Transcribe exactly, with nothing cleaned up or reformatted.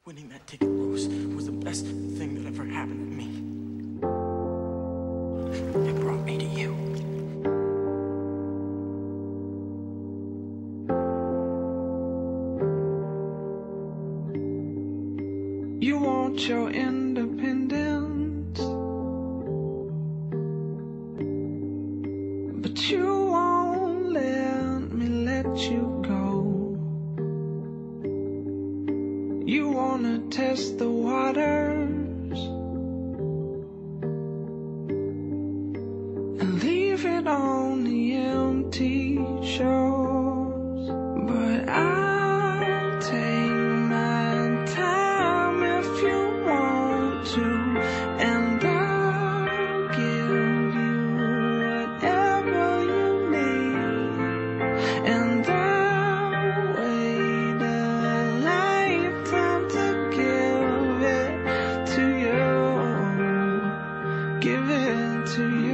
Winning that ticket, Rose, was the best thing that ever happened to me. It brought me to you. You want your independence, but you won't let me let you go. You wanna test the waters and leave it on the empty shores, but I'll take my time if you want to, and I'll give you whatever you need, and I'll wait a lifetime to give it to you, give it to you.